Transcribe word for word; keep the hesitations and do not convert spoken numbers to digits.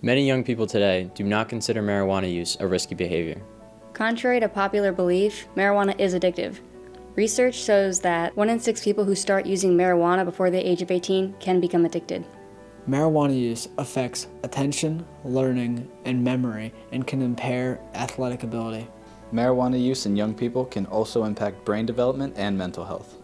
Many young people today do not consider marijuana use a risky behavior. Contrary to popular belief, marijuana is addictive. Research shows that one in six people who start using marijuana before the age of eighteen can become addicted. Marijuana use affects attention, learning, and memory and can impair athletic ability. Marijuana use in young people can also impact brain development and mental health.